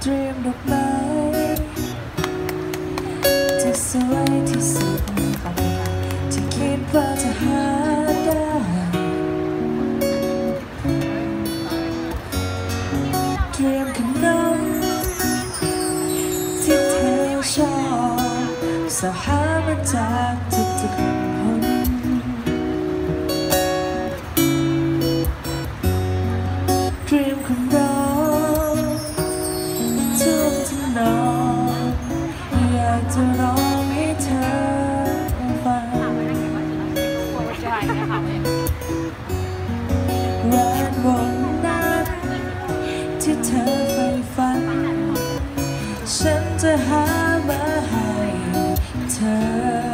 ตรียมดอกไม้ที่สวยที่สุดที่คิดว่าจะหาได้เตรียมขนมที่เธอชอบสหามาจากทุกๆคนเตรียมความร้อนทุกทนองอยากจะร้องให้เธอฟังแวดวงนั้นที่เธอใฝ่ฝันฉันจะหามาให้เธอ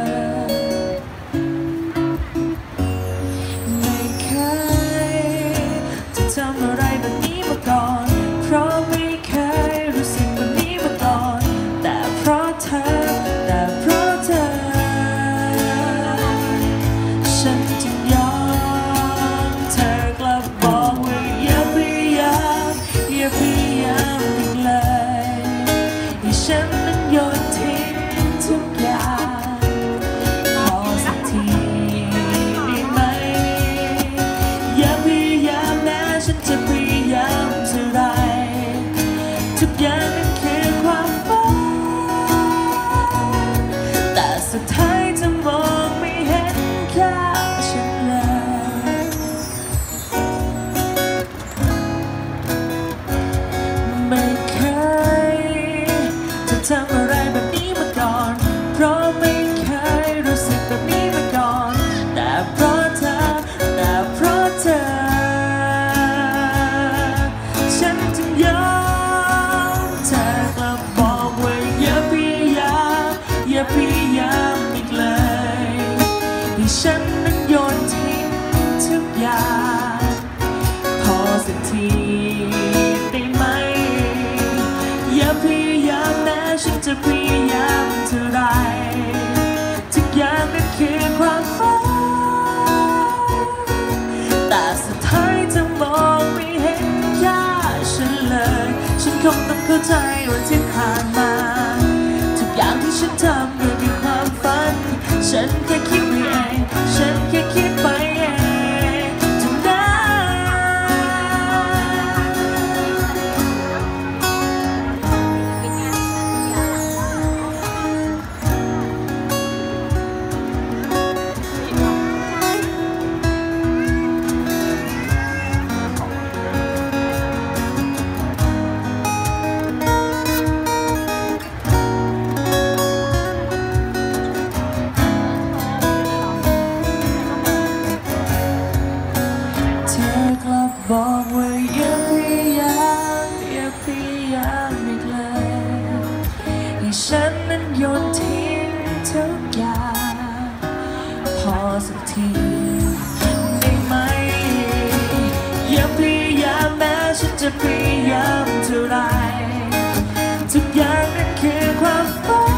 ไม่เคยจะทำอะไรแบบนี้มาก่อนเพราะไม่เคยรู้สึกแบบนี้มาก่อนแต่เพราะเธอฉันจึงยอมเธอกลับบอกว่าอย่าพยายามอีกเลยให้ฉันนั้นโยนทิ้งทุกอย่างขอสักทีได้ไหมอย่าพยายามแม้ฉันจะพยายามเท่าไรทุกอย่างนั้นคือความฝันแต่สุดท้ายจะมองไม่เห็นค่าฉันเลยไม่เคยจะทำอะไรแบบนี้มาก่อนเพราะไม่เคยรู้สึกแบบนี้มาก่อนแต่เพราะเธอฉันจึงยอมเธอกลับบอกว่าอย่าพยายามอีกเลยให้ฉันนั้นโยนทิ้งทุกอย่างพอสักทีได้ไหมอย่าพยายามแม้ฉันจะพยายามเท่าไรทุกอย่างนั้นคือความฝันแต่สุดท้ายจะมองไม่เห็นค่าฉันเลยฉันคงต้องเข้าใจว่าที่ผ่านมาทุกอย่างที่ฉันทำมันเป็นความฝันฉันแค่คิดไปเองฉันแค่คิดไปเองทุกนั้นบอกว่าอย่าพยายามอีกเลยให้ฉันนั้นโยนทิ้งทุกอย่างพอสักทีได้ไหมอย่าพยายามแม้ฉันจะพยายามเท่าไรทุกอย่างนั้นคือความฝัน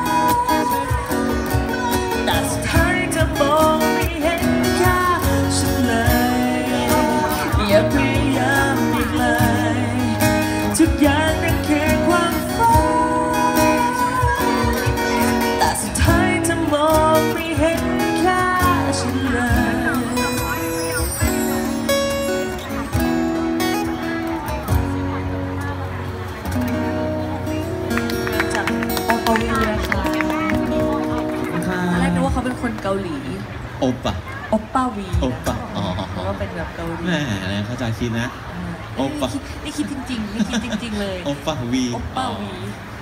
แต่สุดท้ายจะมองไม่เห็นค่าฉันเลยอย่าพยายามอีกเลยทุกอย่างนั้นคือความฝันแต่สุดท้ายจะมองไม่เห็นค่าฉันเลยจากโอปวีค่ะแรกนึกว่าเขาเป็นคนเกาหลีโอป้าวีนะเพราะว่าเป็นแบบเกาหลีแม่เข้าใจคิดนะโอป้านี่คิดจริงๆเลยโอป้าวี